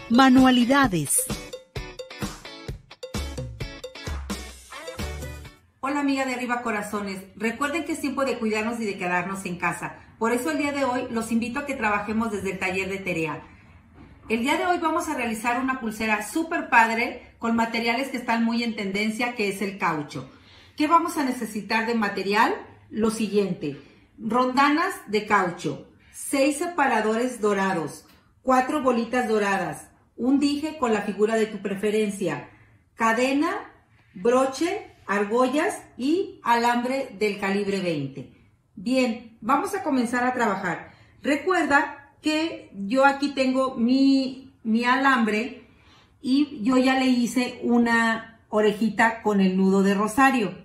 Manualidades. Hola amiga de Arriba Corazones, recuerden que es tiempo de cuidarnos y de quedarnos en casa. Por eso el día de hoy los invito a que trabajemos desde el taller de Terea. El día de hoy vamos a realizar una pulsera súper padre con materiales que están muy en tendencia, que es el caucho. ¿Qué vamos a necesitar de material? Lo siguiente: rondanas de caucho, 6 separadores dorados, 4 bolitas doradas, un dije con la figura de tu preferencia, cadena, broche, argollas y alambre del calibre 20. Bien, vamos a comenzar a trabajar. Recuerda que yo aquí tengo mi alambre y yo ya le hice una orejita con el nudo de rosario.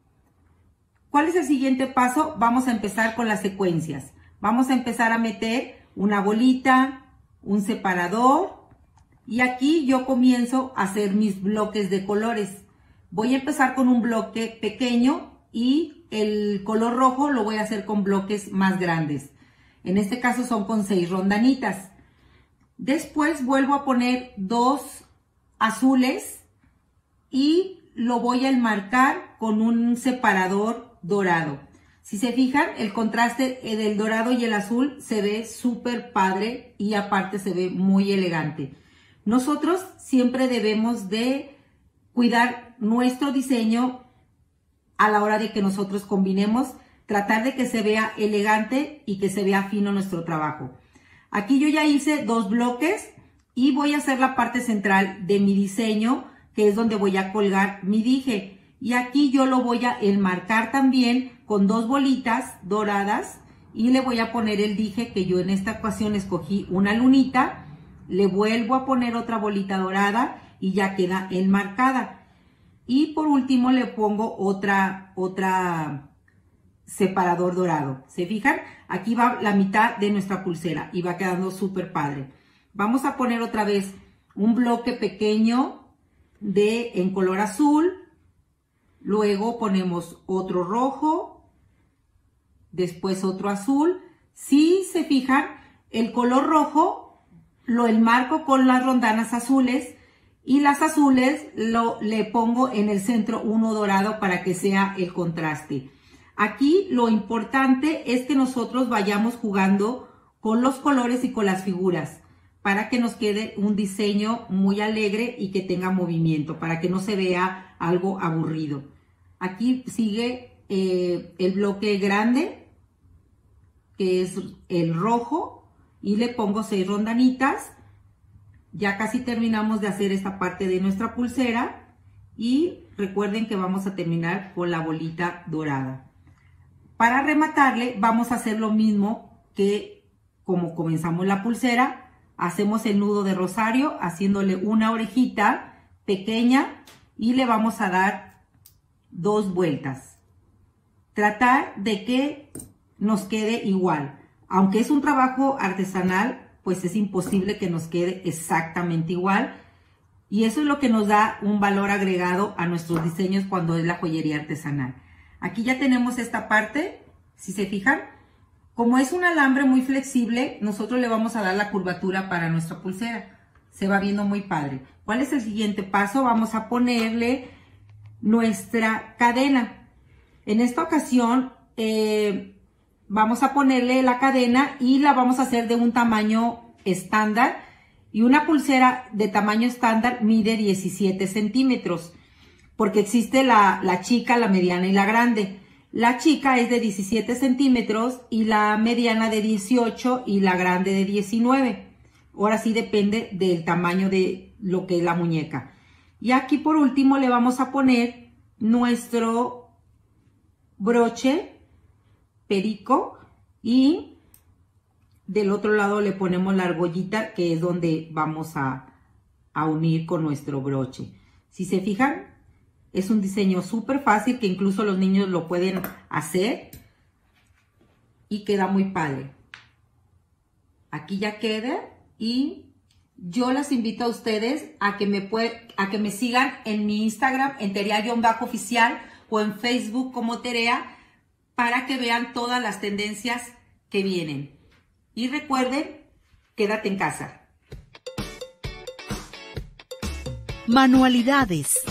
¿Cuál es el siguiente paso? Vamos a empezar con las secuencias. Vamos a empezar a meter una bolita, un separador, y aquí yo comienzo a hacer mis bloques de colores. Voy a empezar con un bloque pequeño y el color rojo lo voy a hacer con bloques más grandes. En este caso son con 6 rondanitas. Después vuelvo a poner 2 azules y lo voy a enmarcar con un separador dorado. Si se fijan, el contraste del dorado y el azul se ve súper padre y aparte se ve muy elegante. Nosotros siempre debemos de cuidar nuestro diseño a la hora de que nosotros combinemos, tratar de que se vea elegante y que se vea fino nuestro trabajo. Aquí yo ya hice 2 bloques y voy a hacer la parte central de mi diseño, que es donde voy a colgar mi dije. Y aquí yo lo voy a enmarcar también con 2 bolitas doradas y le voy a poner el dije, que yo en esta ocasión escogí una lunita. Le vuelvo a poner otra bolita dorada y ya queda enmarcada. Y por último le pongo otra separador dorado. ¿Se fijan? Aquí va la mitad de nuestra pulsera y va quedando súper padre. Vamos a poner otra vez un bloque pequeño en color azul. Luego ponemos otro rojo, después otro azul. Si se fijan, el color rojo lo enmarco con las rondanas azules y las azules le pongo en el centro uno dorado para que sea el contraste. Aquí lo importante es que nosotros vayamos jugando con los colores y con las figuras para que nos quede un diseño muy alegre y que tenga movimiento, para que no se vea algo aburrido. Aquí sigue el bloque grande, que es el rojo, y le pongo 6 rondanitas. Ya casi terminamos de hacer esta parte de nuestra pulsera y recuerden que vamos a terminar con la bolita dorada. Para rematarle vamos a hacer lo mismo que como comenzamos la pulsera. Hacemos el nudo de rosario haciéndole una orejita pequeña y le vamos a dar 2 vueltas. Tratar de que nos quede igual. Aunque es un trabajo artesanal, pues es imposible que nos quede exactamente igual. Y eso es lo que nos da un valor agregado a nuestros diseños cuando es la joyería artesanal. Aquí ya tenemos esta parte, si se fijan. Como es un alambre muy flexible, nosotros le vamos a dar la curvatura para nuestra pulsera. Se va viendo muy padre. ¿Cuál es el siguiente paso? Vamos a ponerle nuestra cadena. En esta ocasión vamos a ponerle la cadena y la vamos a hacer de un tamaño estándar. Y una pulsera de tamaño estándar mide 17 centímetros. Porque existe la chica, la mediana y la grande. La chica es de 17 centímetros y la mediana de 18 y la grande de 19. Ahora sí depende del tamaño de lo que es la muñeca. Y aquí por último le vamos a poner nuestro broche perico y del otro lado le ponemos la argollita, que es donde vamos a unir con nuestro broche. Si se fijan, es un diseño súper fácil que incluso los niños lo pueden hacer y queda muy padre. Aquí ya queda y yo las invito a ustedes a que me sigan en mi Instagram, en Terea_oficial, o en Facebook como Terea, para que vean todas las tendencias que vienen. Y recuerden, quédate en casa. manualidades,